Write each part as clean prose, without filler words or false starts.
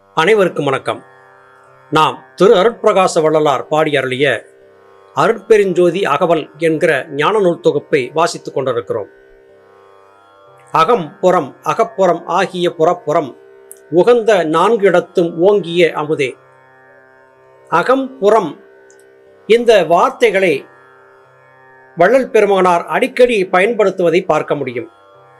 அனைவருக்கும் வணக்கம். நாம் திரு அருட்பிரகாச வள்ளலார் பாடி அருளிய அருட்பெருஞ்சோதி அகவல் என்கிற ஞான நூல் தொகுப்பை வாசித்துக் கொண்டிருக்கிறோம். அகம் புறம் அகப்புறம் ஆகிய புறப்புறம் உகந்த 4 இடத்தும் ஓங்கிய அமுதே. அகம் புறம் இந்த வார்த்தைகளை வள்ளல் பெருமானார் அடிக்கடி பயன்படுத்துவதை பார்க்க முடியும்.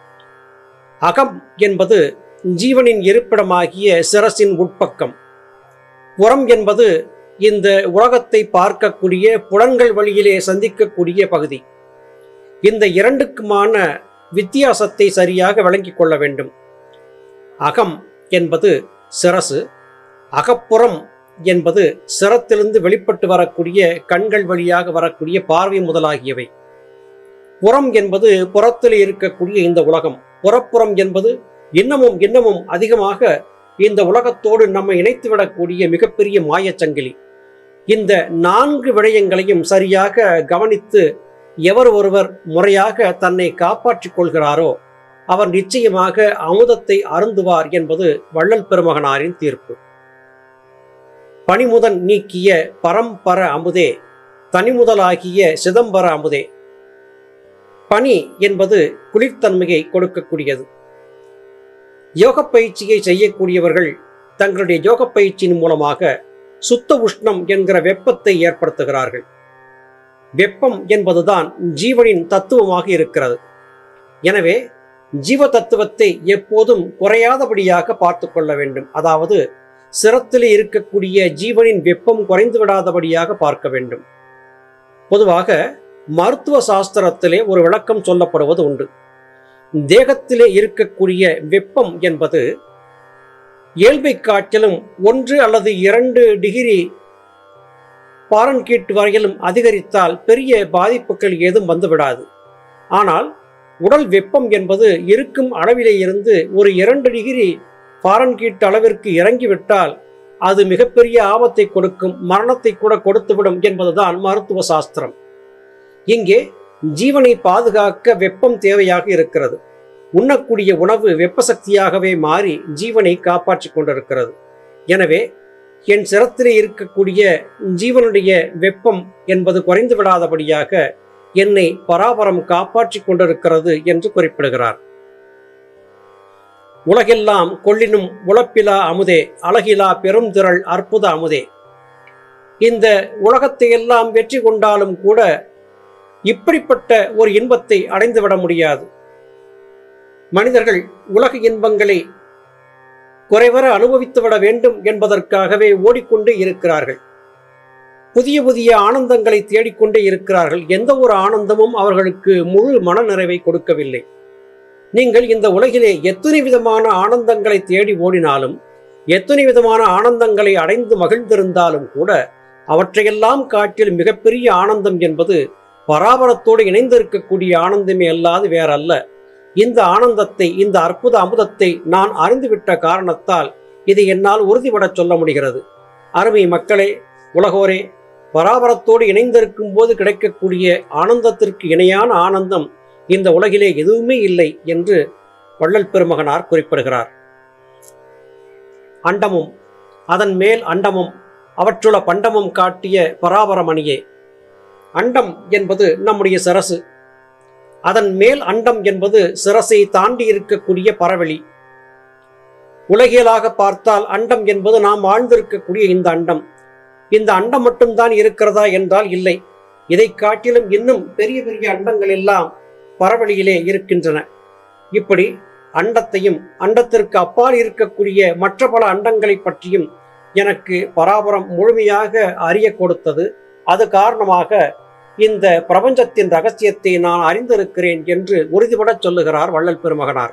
அகம் என்பது ஜீவனின் இருப்பிடமாகிய சிரசின் உட்பக்கம். புறம் என்பது இந்த உலகத்தை பார்க்கக்கூடிய புலன்கள் வழியிலே சந்திக்கக்கூடிய பகுதி. இந்த இரண்டுக்குமான வித்தியாசத்தை சரியாக விளங்கிக் கொள்ள வேண்டும். அகம் என்பது சிரசு, அகப்புறம் என்பது சிரத்திலிருந்து வெளிப்பட்டு வரக்கூடிய கண்கள் வழியாக வரக்கூடிய பார்வை முதலாகியவை. புறம் என்பது புறத்தில் இருக்கக்கூடிய இந்த உலகம். புறப்புறம் என்பது இன்னமும் அதிகமாக இந்த உலகத்தோடு நம்மை இணைத்துவிடக்கூடிய மிகப்பெரிய மாயச்சங்கிலி. இந்த 4 விடயங்களையும் சரியாக கவனித்து எவர் ஒருவர் முறையாக தன்னை காப்பாற்றிக் கொள்கிறாரோ அவர் நிச்சயமாக அமுதத்தை அருந்துவார் என்பது வள்ளல் பெருமகனாரின் தீர்ப்பு. பனிமுதன் நீக்கிய பரம்பர அமுதே, தனிமுதலாகிய சிதம்பர அமுதே. பனி என்பது குளிர்தன்மையை கொடுக்கக்கூடியது. யோக பயிற்சியை செய்யக்கூடியவர்கள் தங்களுடைய யோக பயிற்சியின் மூலமாக சுத்த உஷ்ணம் என்கிற வெப்பத்தை ஏற்படுத்துகிறார்கள். வெப்பம் என்பதுதான் ஜீவனின் தத்துவமாக இருக்கிறது. எனவே ஜீவ தத்துவத்தை எப்போதும் குறையாதபடியாக பார்த்து கொள்ள வேண்டும். அதாவது சிரத்திலே இருக்கக்கூடிய ஜீவனின் வெப்பம் குறைந்து விடாதபடியாக பார்க்க வேண்டும். பொதுவாக மருத்துவ சாஸ்திரத்திலே ஒரு விளக்கம் சொல்லப்படுவது உண்டு. தேகத்திலே இருக்கக்கூடிய வெப்பம் என்பது இயல்பை காட்டிலும் 1 அல்லது 2 டிகிரி ஃபாரன்ஹீட் வரையிலும் அதிகரித்தால் பெரிய பாதிப்புகள் ஏதும் வந்துவிடாது. ஆனால் உடல் வெப்பம் என்பது இருக்கும் அளவிலே இருந்து ஒரு 2 டிகிரி ஃபாரன்ஹீட் அளவிற்கு இறங்கிவிட்டால் அது மிகப்பெரிய ஆபத்தை கொடுக்கும், மரணத்தை கூட கொடுத்துவிடும் என்பதுதான் மருத்துவ சாஸ்திரம். இங்கே ஜீவனை பாதுகாக்க வெப்பம் தேவையாக இருக்கிறது. உண்ணக்கூடிய உணவு வெப்ப சக்தியாகவே மாறி ஜீவனை காப்பாற்றிக் கொண்டிருக்கிறது. எனவே என் சிரத்திலே இருக்கக்கூடிய ஜீவனுடைய வெப்பம் என்பது குறைந்து விடாதபடியாக என்னை பராபரம் காப்பாற்றிக் கொண்டிருக்கிறது என்று குறிப்பிடுகிறார். உலகெல்லாம் கொள்ளினும் உழப்பிலா அமுதே, அழகிலா பெரும் திரள் அற்புத அமுதே. இந்த உலகத்தை எல்லாம் வெற்றி கொண்டாலும் கூட இப்படிப்பட்ட ஒரு இன்பத்தை அடைந்துவிட முடியாது. மனிதர்கள் உலக இன்பங்களை குறைவர அனுபவித்துவிட வேண்டும் என்பதற்காகவே ஓடிக்கொண்டே இருக்கிறார்கள். புதிய ஆனந்தங்களை தேடிக்கொண்டே இருக்கிறார்கள். எந்த ஒரு ஆனந்தமும் அவர்களுக்கு முழு மனநிறைவை கொடுக்கவில்லை. நீங்கள் இந்த உலகிலே எத்தனை விதமான ஆனந்தங்களை தேடி ஓடினாலும், எத்தனை விதமான ஆனந்தங்களை அடைந்து மகிழ்ந்திருந்தாலும் கூட அவற்றையெல்லாம் காட்டில் மிகப்பெரிய ஆனந்தம் என்பது பராபரத்தோடு இணைந்திருக்கக்கூடிய ஆனந்தமே அல்லாது வேறல்ல. இந்த ஆனந்தத்தை, இந்த அற்புத அமுதத்தை நான் அறிந்துவிட்ட காரணத்தால் இதை என்னால் உறுதிபட சொல்ல முடிகிறது. அருமை மக்களே, உலகோரே, பராபரத்தோடு இணைந்திருக்கும் போது கிடைக்கக்கூடிய ஆனந்தத்திற்கு இணையான ஆனந்தம் இந்த உலகிலே எதுவுமே இல்லை என்று வள்ளல் பெருமகனார் குறிப்பிடுகிறார். அண்டமும் அதன் மேல் அண்டமும் அவற்றுள்ள பண்டமும் காட்டிய பராபரமணியே. அண்டம் என்பது நம்முடைய சிரசு, அதன் மேல் அண்டம் என்பது சிரசை தாண்டி இருக்கக்கூடிய பரவெளி. உலகியலாக பார்த்தால் அண்டம் என்பது நாம் வாழ்ந்திருக்கக்கூடிய இந்த அண்டம். இந்த அண்டம் மட்டும்தான் இருக்கிறதா என்றால் இல்லை. இதை காட்டிலும் இன்னும் பெரிய அண்டங்கள் எல்லாம் பரவெளியிலே இருக்கின்றன. இப்படி அண்டத்தையும் அண்டத்திற்கு அப்பால் இருக்கக்கூடிய மற்ற பல அண்டங்களை பற்றியும் எனக்கு பராபரம் முழுமையாக அறிய கொடுத்தது. அது காரணமாக இந்த பிரபஞ்சத்தின் ரகசியத்தை நான் அறிந்திருக்கிறேன் என்று உறுதிபட சொல்லுகிறார் வள்ளல் பெருமகனார்.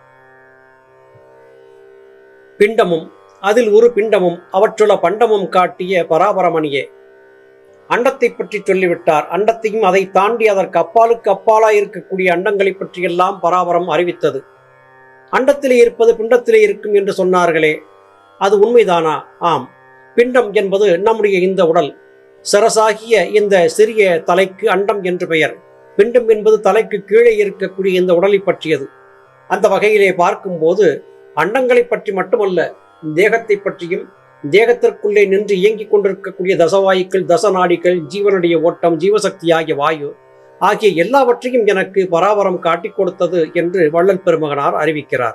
பிண்டமும் அதில் ஒரு பிண்டமும் அவற்றுள்ள பண்டமும் காட்டிய பராபரமணியே. அண்டத்தை பற்றி சொல்லிவிட்டார். அண்டத்தையும் அதை தாண்டி அதற்கு அப்பாலுக்கு அப்பாலாய் இருக்கக்கூடிய அண்டங்களை பற்றியெல்லாம் பராபரம் அறிவித்தது. அண்டத்திலே இருப்பது பிண்டத்திலே இருக்கும் என்று சொன்னார்களே, அது உண்மைதானா? ஆம். பிண்டம் என்பது நம்முடைய இந்த உடல். சரசாகிய இந்த சிறிய தலைக்கு அண்டம் என்று பெயர். பிண்டம் என்பது தலைக்கு கீழே இருக்கக்கூடிய இந்த உடலை பற்றியது. அந்த வகையிலே பார்க்கும்போது அண்டங்களை பற்றி மட்டுமல்ல, தேகத்தை பற்றியும், தேகத்திற்குள்ளே நின்று இயங்கிக் கொண்டிருக்கக்கூடிய தசவாயுக்கள், தசநாடிகள், ஜீவனுடைய ஓட்டம், ஜீவசக்தி ஆகிய வாயு ஆகிய எல்லாவற்றையும் எனக்கு பராபரம் காட்டிக் கொடுத்தது என்று வள்ளல் பெருமகனார் அறிவிக்கிறார்.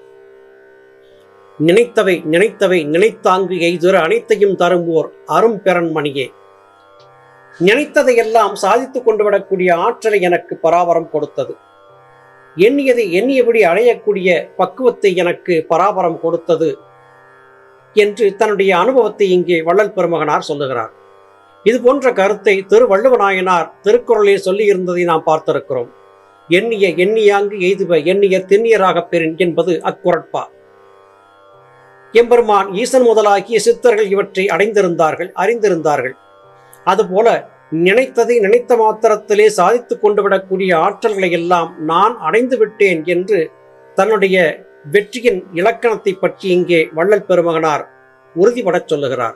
நினைத்தவை நினைத்தவை நினைத்தாங்கு எய்துற அனைத்தையும் தரும்போர் அரும் பெறன் மணியே. நினைத்ததையெல்லாம் சாதித்துக் கொண்டு விடக்கூடிய ஆற்றலை எனக்கு பராபரம் கொடுத்தது. எண்ணியதை எண்ணியபடி அடையக்கூடிய பக்குவத்தை எனக்கு பராபரம் கொடுத்தது என்று தன்னுடைய அனுபவத்தை இங்கே வள்ளல் பெருமகனார் சொல்லுகிறார். இது போன்ற கருத்தை திருவள்ளுவநாயனார் திருக்குறளில் சொல்லியிருந்ததை நாம் பார்த்திருக்கிறோம். எண்ணிய எண்ணியாங்கு எய்துவ எண்ணியர் திண்ணியராகப் பெறின் என்பது அக்குறட்பா. எம்பெருமான் ஈசன் முதலாகிய சித்தர்கள் இவற்றை அடைந்திருந்தார்கள், அறிந்திருந்தார்கள். அதுபோல நினைத்ததை நினைத்த மாத்திரத்திலே சாதித்துக் கொண்டு விடக்கூடிய ஆற்றல்களை எல்லாம் நான் அடைந்து விட்டேன் என்று தன்னுடைய வெற்றியின் இலக்கணத்தை பற்றி இங்கே வள்ளல் பெருமகனார் உறுதிபடச் சொல்லுகிறார்.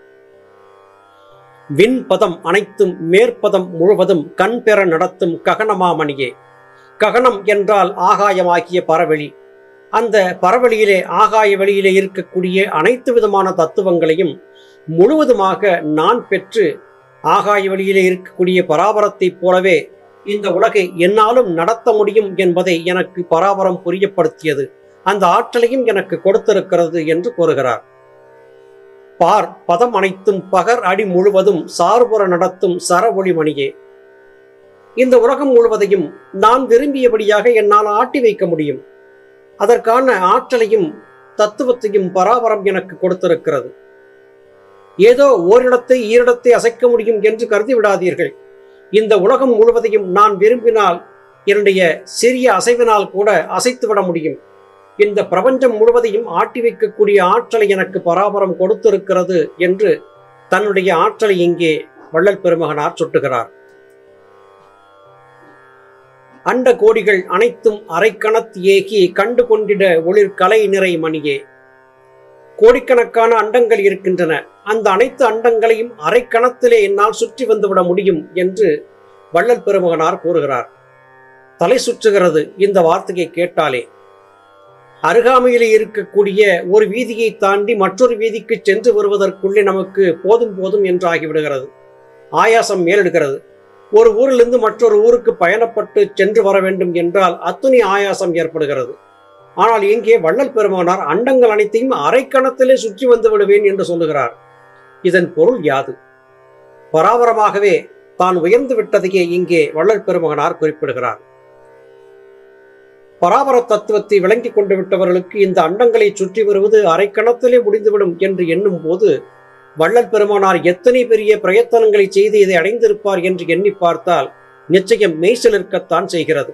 விண்பதம் அனைத்தும் மேற்பதம் முழுவதும் கண் பெற நடத்தும் ககனமாமணியே. ககனம் என்றால் ஆகாயமாகிய பரவெளி. அந்த பரவெளியிலே, ஆகாய வெளியிலே இருக்கக்கூடிய அனைத்து விதமான தத்துவங்களையும் முழுவதுமாக நான் பெற்று ஆகாய வெளியிலே இருக்கக்கூடிய பராபரத்தைப் போலவே இந்த உலகை என்னாலும் நடத்த முடியும் என்பதை எனக்கு பராபரம் புரியப்படுத்தியது. அந்த ஆற்றலையும் எனக்கு கொடுத்திருக்கிறது என்று கூறுகிறார். பார் பதம் அனைத்தும் பகர் அடி முழுவதும் சார்புற நடத்தும் சர ஒளிமணியே. இந்த உலகம் முழுவதையும் நான் விரும்பியபடியாக என்னால் ஆட்டி வைக்க முடியும். அதற்கான ஆற்றலையும் தத்துவத்தையும் பராபரம் எனக்கு கொடுத்திருக்கிறது. ஏதோ ஓரிடத்தை ஈரிடத்தை அசைக்க முடியும் என்று கருதி விடாதீர்கள். இந்த உலகம் முழுவதையும் நான் விரும்பினால் என்னுடைய சிறிய அசைவினால் கூட அசைத்துவிட முடியும். இந்த பிரபஞ்சம் முழுவதையும் ஆட்டி வைக்கக்கூடிய ஆற்றலை எனக்கு பராபரம் கொடுத்திருக்கிறது என்று தன்னுடைய ஆற்றலை இங்கே வள்ளல் பெருமகனார் சுட்டுகிறார். அண்ட கோடிகள் அனைத்தும் அரைக்கணத் ஏகி கண்டு கொண்டிட ஒளிர் கலை நிறை மணியே. கோடிக்கணக்கான அண்டங்கள் இருக்கின்றன. அந்த அனைத்து அண்டங்களையும் அரைக்கணத்திலே என்னால் சுற்றி வந்துவிட முடியும் என்று வள்ளல் பெருமகனார் கூறுகிறார். தலை சுற்றுகிறது இந்த வார்த்தையை கேட்டாலே. அருகாமையிலே இருக்கக்கூடிய ஒரு வீதியை தாண்டி மற்றொரு வீதிக்கு சென்று வருவதற்குள்ளே நமக்கு போதும் போதும் என்று ஆகிவிடுகிறது. ஆயாசம் மேலெடுக்கிறது. ஒரு ஊரிலிருந்து மற்றொரு ஊருக்கு பயணப்பட்டு சென்று வர வேண்டும் என்றால் அத்துணை ஆயாசம் ஏற்படுகிறது. ஆனால் இங்கே வள்ளல் பெருமானார் அண்டங்கள் அனைத்தையும் அரைக்கணத்திலே சுற்றி வந்து விடுவேன் என்று சொல்லுகிறார். இதன் பொருள் யாது? பராபரமாகவே தான் உயர்ந்து விட்டதையே இங்கே வள்ளல் பெருமகனார் குறிப்பிடுகிறார். பராபர தத்துவத்தை விளங்கி கொண்டு விட்டவர்களுக்கு இந்த அண்டங்களை சுற்றி வருவது அரைக்கணத்திலே முடிந்துவிடும் என்று எண்ணும் போது வள்ளல் பெருமானார் எத்தனை பெரிய பிரயத்தனங்களை செய்து இதை அடைந்திருப்பார் என்று எண்ணி பார்த்தால் நிச்சயம் மெய்சிலிருக்கத்தான் செய்கிறது.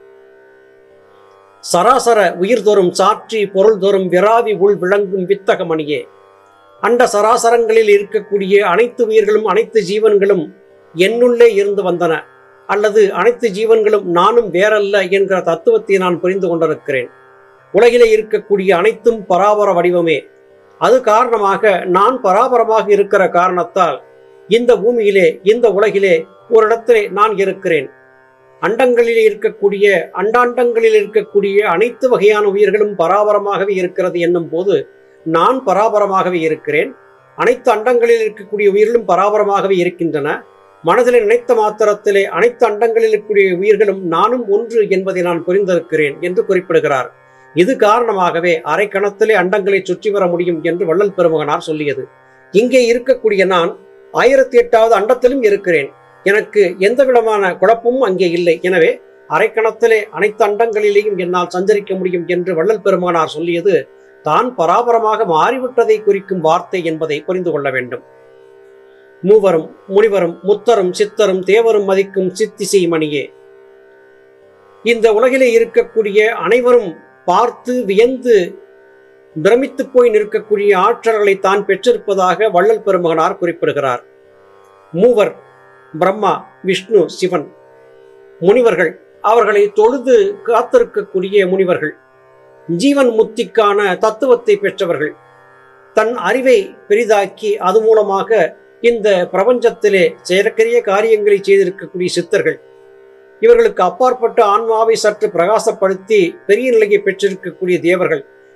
சராசர உயிர் தோறும் சாற்றி பொருள் தோறும் விராவி உள் விளங்கும் வித்தக மணியே. அண்ட சராசரங்களில் இருக்கக்கூடிய அனைத்து உயிர்களும் அனைத்து ஜீவன்களும் என்னுள்ளே இருந்து வந்தன, அல்லது அனைத்து ஜீவன்களும் நானும் வேறல்ல என்கிற தத்துவத்தை நான் புரிந்து கொண்டிருக்கிறேன். உலகிலே இருக்கக்கூடிய அனைத்தும் பராபர வடிவமே. அது காரணமாக நான் பராபரமாக இருக்கிற காரணத்தால் இந்த பூமியிலே, இந்த உலகிலே ஒரு இடத்திலே நான் இருக்கிறேன். அண்டங்களில் இருக்கக்கூடிய அண்டாண்டங்களில் இருக்கக்கூடிய அனைத்து வகையான உயிர்களும் பராபரமாகவே இருக்கிறது என்னும் போது நான் பராபரமாகவே இருக்கிறேன். அனைத்து அண்டங்களில் இருக்கக்கூடிய உயிர்களும் பராபரமாகவே இருக்கின்றன. மனதில் நினைத்த மாத்திரத்திலே அனைத்து அண்டங்களில் இருக்கக்கூடிய உயிர்களும் நானும் ஒன்று என்பதை நான் புரிந்திருக்கிறேன் என்று குறிப்பிடுகிறார். இது காரணமாகவே அரைக்கணத்திலே அண்டங்களை சுற்றி வர முடியும் என்று வள்ளல் பெருமகனார் சொல்லியது. இங்கே இருக்கக்கூடிய நான் 1008வது அண்டத்திலும் இருக்கிறேன். எனக்கு எந்த விதமான குழப்பமும் அங்கே இல்லை. எனவே அரைக்கணத்திலே அனைத்து அண்டங்களிலேயும் என்னால் சஞ்சரிக்க முடியும் என்று வள்ளல் பெருமானார் சொல்லியது தான் பராபரமாக மாறிவிட்டதை குறிக்கும் வார்த்தை என்பதை புரிந்து கொள்ள வேண்டும். மூவரும் முனிவரும் முத்தரும் சித்தரும் தேவரும் மதிக்கும் சித்திசை மணியே. இந்த உலகிலே இருக்கக்கூடிய அனைவரும் பார்த்து வியந்து பிரமித்து போய் நிற்கக்கூடிய ஆற்றல்களை தான் பெற்றிருப்பதாக வள்ளல் பெருமகனார் குறிப்பிடுகிறார். மூவர் பிரம்மா, விஷ்ணு, சிவன். முனிவர்கள் அவர்களை தொழுது காத்திருக்கக்கூடிய முனிவர்கள். ஜீவன் முக்திக்கான தத்துவத்தை பெற்றவர்கள். தன் அறிவை பெரிதாக்கி அது மூலமாக இந்த பிரபஞ்சத்திலே செயற்கரிய காரியங்களை செய்திருக்கக்கூடிய சித்தர்கள். இவர்களுக்கு அப்பாற்பட்ட ஆன்மாவை சற்று பிரகாசப்படுத்தி பெரிய நிலையை பெற்றிருக்கக்கூடிய தேவர்கள்.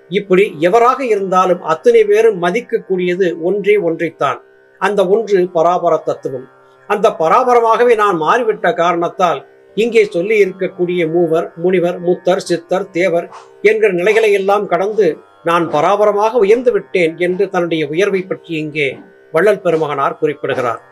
இப்படி எவராக இருந்தாலும் அத்தனை பேரும் மதிக்கக்கூடியது ஒன்றே ஒன்றைத்தான். அந்த ஒன்று பராபர தத்துவம். அந்த பராபரமாகவே நான் மாறிவிட்ட காரணத்தால் இங்கே சொல்லி இருக்கக்கூடிய மூவர், முனிவர், முத்தர், சித்தர், தேவர் என்கிற நிலைகளை எல்லாம் கடந்து நான் பராபரமாக உயர்ந்து விட்டேன் என்று தன்னுடைய உயர்வை பற்றி இங்கே வள்ளல் பெருமகனார் குறிப்பிடுகிறார்.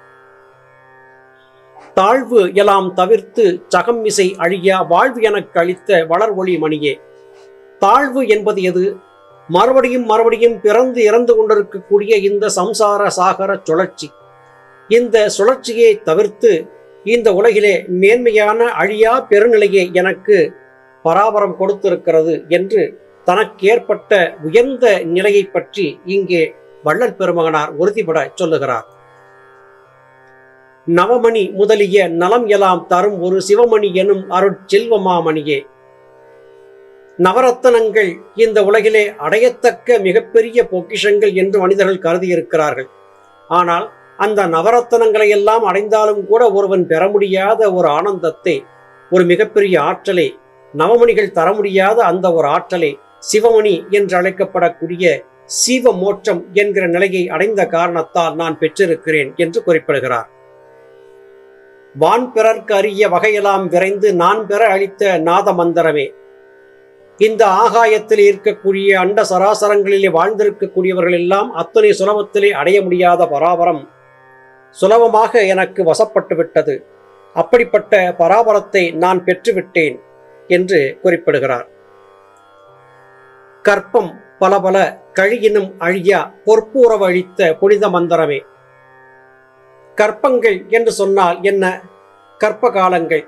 தாழ்வு எல்லாம் தவிர்த்து சகம் மிசை அழியா வாழ்வு எனக்கு அளித்த வளர் ஒளி மணியே. தாழ்வு என்பது எது? மறுபடியும் மறுபடியும் பிறந்து இறந்து கொண்டிருக்கக்கூடிய இந்த சம்சார சாகர சுழற்சி. இந்த சுழற்சியை தவிர்த்து இந்த உலகிலே மேன்மையான அழியா பெருநிலையை எனக்கு பராபரம் கொடுத்திருக்கிறது என்று தனக்கு ஏற்பட்ட உயர்ந்த நிலையை பற்றி இங்கே வள்ளல் பெருமகனார் உறுதிபட சொல்லுகிறார். நவமணி முதலிய நலம் எல்லாம் தரும் ஒரு சிவமணி எனும் அருட்செல்வமாமணியே. நவரத்தனங்கள் இந்த உலகிலே அடையத்தக்க மிகப்பெரிய பொக்கிஷங்கள் என்று மனிதர்கள் கருதியிருக்கிறார்கள். ஆனால் அந்த நவரத்தனங்களை எல்லாம் அடைந்தாலும் கூட ஒருவன் பெற முடியாத ஒரு ஆனந்தத்தை, ஒரு மிகப்பெரிய ஆற்றலை, நவமணிகள் தர முடியாத அந்த ஒரு ஆற்றலை சிவமணி என்று அழைக்கப்படக்கூடிய சீவ மோட்சம் என்கிற நிலையை அடைந்த காரணத்தால் நான் பெற்றிருக்கிறேன் என்று குறிப்பிடுகிறார். வான் பிறர்க்கு அறிய வகையெல்லாம் விரைந்து நான் பெற அளித்த நாத மந்திரமே. இந்த ஆகாயத்தில் இருக்கக்கூடிய அண்ட சராசரங்களிலே வாழ்ந்திருக்கக்கூடியவர்கள் எல்லாம் அத்தனை சுலபத்திலே அடைய முடியாத பராபரம் சுலபமாக எனக்கு வசப்பட்டு விட்டது. அப்படிப்பட்ட பராபரத்தை நான் பெற்றுவிட்டேன் என்று குறிப்பிடுகிறார். கற்பம் பல பல கழியினும் அழியா பொற்பூறவு அளித்த புனித மந்திரமே. கற்பங்கள் என்று சொன்னால் என்ன? கற்ப காலங்கள்.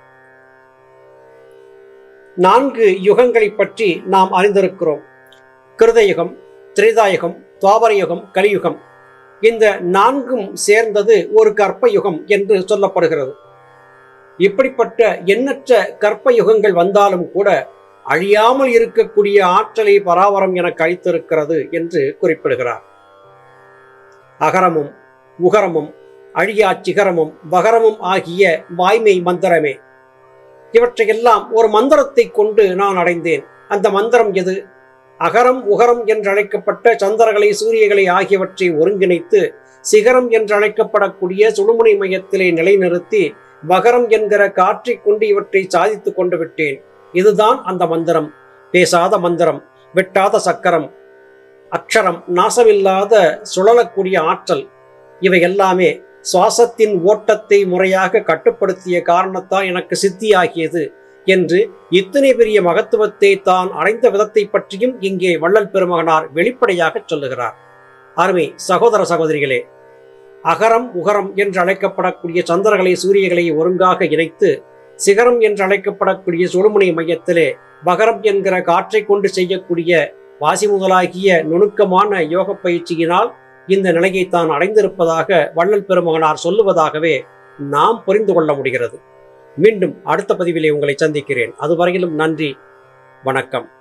4 யுகங்களை பற்றி நாம் அறிந்திருக்கிறோம். கிருதயுகம், திரேதாயுகம், துவாபரயுகம், கலியுகம். இந்த 4ம் சேர்ந்தது ஒரு கற்ப யுகம் என்று சொல்லப்படுகிறது. இப்படிப்பட்ட எண்ணற்ற கற்ப யுகங்கள் வந்தாலும் கூட அழியாமல் இருக்கக்கூடிய ஆற்றலை பராபரம் எனக்கு அளித்திருக்கிறது என்று குறிப்பிடுகிறார். அகரமும் உகரமும் அழியா சிகரமும் வகரமும் ஆகிய வாய்மை மந்திரமே. இவற்றையெல்லாம் ஒரு மந்திரத்தை கொண்டு நான் அடைந்தேன். அந்த மந்திரம் எது? அகரம் உகரம் என்று அழைக்கப்பட்ட சந்திரகளை, சூரியகளை ஆகியவற்றை ஒருங்கிணைத்து சிகரம் என்று அழைக்கப்படக்கூடிய சுழுமுனை மையத்திலே நிலைநிறுத்தி வகரம் என்கிற காற்றை கொண்டு இவற்றை சாதித்து கொண்டு விட்டேன். இதுதான் அந்த மந்திரம். பேசாத மந்திரம், வெட்டாத சக்கரம், அக்ஷரம், நாசமில்லாத சுழலக்கூடிய ஆற்றல். இவை எல்லாமே சுவாசத்தின் ஓட்டத்தை முறையாக கட்டுப்படுத்திய காரணத்தால் எனக்கு சித்தியாகியது என்று இத்தனை பெரிய மகத்துவத்தை தான் அடைந்த விதத்தை பற்றியும் இங்கே வள்ளல் பெருமகனார் வெளிப்படையாக சொல்லுகிறார். அருமை சகோதர சகோதரிகளே, அகரம் உகரம் என்று அழைக்கப்படக்கூடிய சந்திரகளை, சூரியகளை ஒருங்காக இணைத்து சிகரம் என்று அழைக்கப்படக்கூடிய சுழுமுனை மையத்திலே வகரம் என்கிற காற்றை கொண்டு செய்யக்கூடிய வாசி முதலாகிய நுணுக்கமான யோக பயிற்சியினால் இந்த நிலையை தான் அடைந்திருப்பதாக வள்ளல் பெருமகனார் சொல்லுவதாகவே நாம் புரிந்து கொள்ள முடிகிறது. மீண்டும் அடுத்த பதிவிலே உங்களை சந்திக்கிறேன். அதுவரையிலும் நன்றி, வணக்கம்.